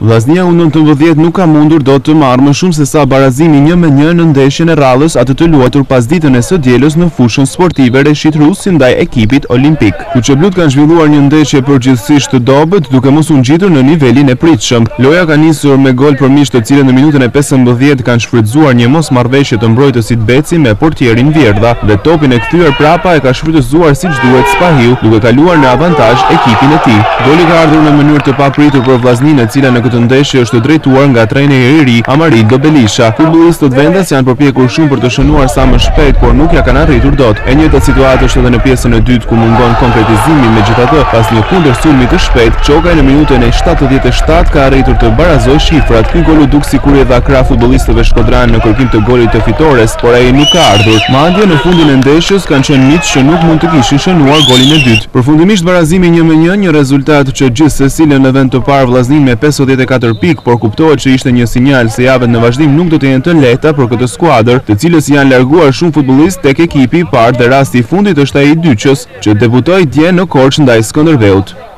Vllaznia U19 nuk ka mundur dot të marrë më shumë se sa barazimi 1-1 në ndeshjen e radhës atë të luajtur pas ditën e së dielës në fushën sportive Reshit Rusi ndaj ekipit olimpik. Kuqeblut kanë zhvilluar një ndeshje përgjithsisht të dobët, duke mos u ngjitur në nivelin e pritshëm. Loja ka nisur me gol përmisht të cilën në minutën e 15 kanë shfrytzuar një mosmarrëveshje të mbrojtësit Beci me portierin Vjerdha dhe topin e kthyer prapa e ka shfrytëzuar siç duhet Spahiu, duke kaluar në avantazh ekipin e tij. Goli ka ardhur në mënyrë të papritur për vllazninë, e cila në këtë ndeshje është drejtuar nga trejneri i ri Amarindo Belisha. Futbollistët vendas janë përpjekur shumë për të shënuar sa më shpejt, por nuk ja kanë arritur dot. E njëjta situatë është edhe në pjesën e dytë ku mungon konkretizimi, megjithatë, pas një kundërsulmi të shpejt, Çokaj në minutën e 77 ka arritur të barazojë shifrat. Ky gol u duk sikur i dha krah futbollistëve shkodran në kërkim të golit të fitores, por ai nuk ka ardhur. Madje në fundin e ndeshjes kanë qenë miq që nuk mund të kishin shënuar golin e dytë. Përfundimisht barazimi 1-1, një rezultat që gjithsesi lën në vend të parë vllaznin me 54 pikë, por kuptohet që ishte një sinjal se javët në vazhdim nuk do të jenë të lehta për këtë skuadër, të cilës janë larguar shumë futbollistë tek ekipi i parë dhe rasti i fundit është ai i Dyqës, që debutoi dje në Korçë ndaj Skënderbeut.